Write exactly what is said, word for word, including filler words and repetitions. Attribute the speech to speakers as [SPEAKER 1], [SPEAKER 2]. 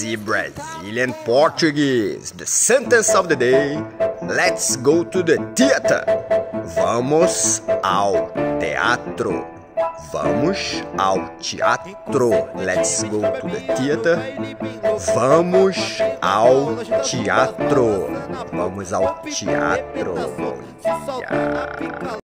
[SPEAKER 1] Easy Brazilian Portuguese. The sentence of the day. Let's go to the theater. Vamos ao teatro. Vamos ao teatro. Let's go to the theater. Vamos ao teatro. Vamos ao teatro. Bom dia.